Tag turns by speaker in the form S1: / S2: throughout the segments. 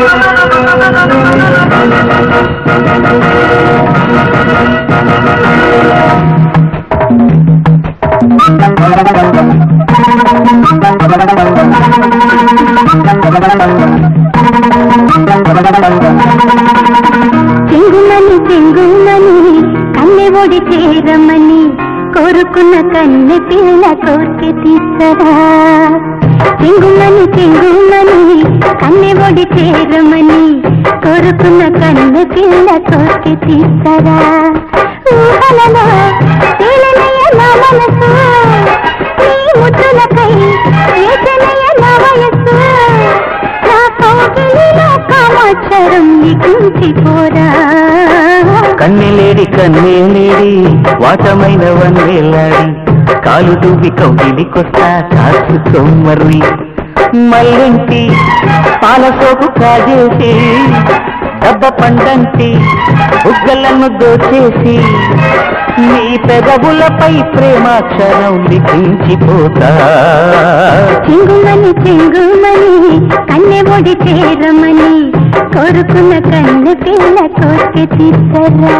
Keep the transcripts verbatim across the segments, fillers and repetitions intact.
S1: చెంగుమని చెంగుమని కన్నె ఒడి చేరమని కోరుకున్న కన్నె పిల్ల కోర్కె తీసరా చెంగుమని చెంగుమని కన్నె ఒడి చేరమని కోరుకున్న కన్నె పిల్ల కోర్కె తీసరా ఊహలలో తేలినయ నా మనసు నీ ముద్దులకై వేచనయ నా వయస్సు నా కౌగిలిలో కామాక్షరం లిఖించిపోరా
S2: కన్నెలేడి కన్నెలేడి వాటమైన వన్నేలాడి కాలు దూవి కౌగిలికొస్తా కాచుకోమర్రి మల్లింటి పాలసోకు కాజేసి దెబ్బ పండంటి బుగ్గలను దోచేసి నీ పెదవులపై ప్రేమాక్షరం లిఖించిపోతా
S1: చెంగుమని చెంగుమని కన్నె ఒడి చేరమని కోరుకున్న కన్నె పిల్ల కోర్కె తీసరా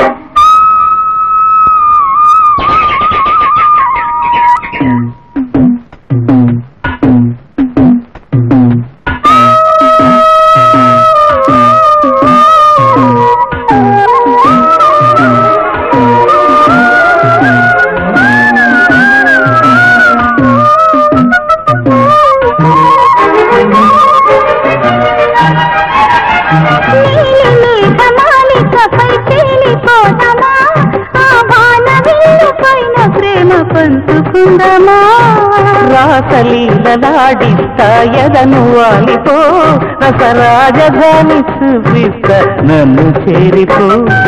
S2: రాసలీలలాడిస్తాయదను వాలిపో రసరాజధాని చూపిస్తా నన్ను చేరిపో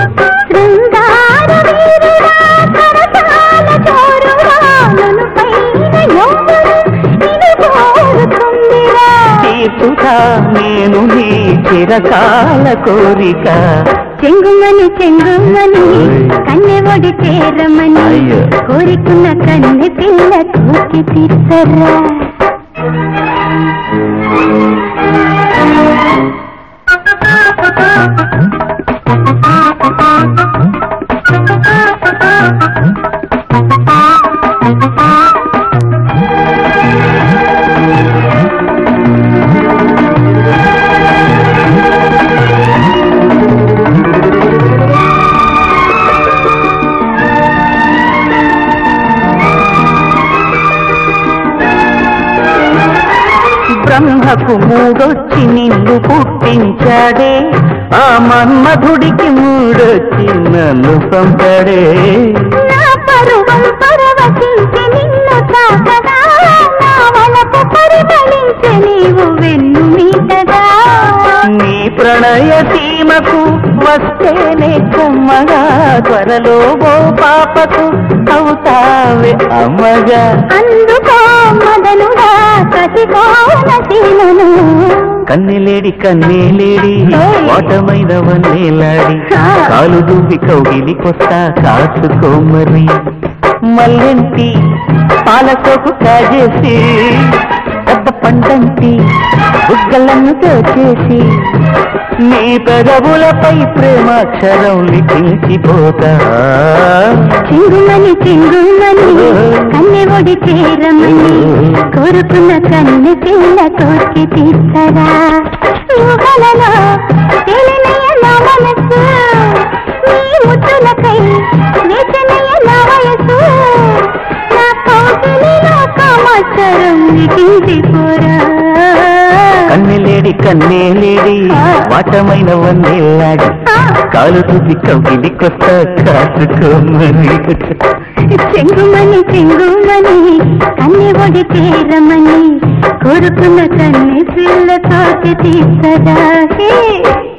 S2: తీర్చుతా నేను నీ చిరకాల కోరిక
S1: చెంగుమని చెంగుమని కన్నె ఒడి చేరమని కోరికున్న కన్నె పిల్ల కోర్కె తీసరా
S2: బ్రహ్మకు మూడొచ్చి నిన్ను పుట్టించాడే ఆ మన్మధుడికి మూడొచ్చి నన్ను పంపడే
S1: నా పరువం పరవశించి నిన్ను తాకగా నా వలపు పరిమళించి నీవు వెన్ను మీటగా
S2: నీ ప్రణయ సీమకు వస్తేనే కమ్మగా త్వరలో ఓ పాపకు అవుతావే అమ్మగా
S1: అందుకో మదనుగా కసికోన సీమను
S2: కన్నెలేడి కన్నెలేడి వాటమైన వన్నేలాడి కాలు దూవి కౌగిలికొస్తా కాచుకోమర్రి మల్లెంటి పాలసోకు కాజేసి పెద్ద పండంటి బుగ్గలను దోచేసి నీ పెదవులపై ప్రేమాక్షరం లిఖించిపోతా
S1: చెంగుమని చెంగుమని కన్నె ఒడి చేరమని కోరుకున్న కన్నె పిల్ల కోర్కె తీసరా ఊహలలో తేలినయ నా మనసు నీ ముద్దులకై వేచనయ నా వయస్సు నా కౌగిలిలో కామాక్షరం లిఖించిపోరా
S2: కన్నెలేడి కన్నెలేడి వాటమైన వన్నేలాడి కాలు తుది కౌగిలికొస్తా కాచుకోమని
S1: చెంగుమని చెంగుమని కన్నె ఒడి చేరమని కోరుకున్న కన్నె పిల్ల కోర్కె తీసరా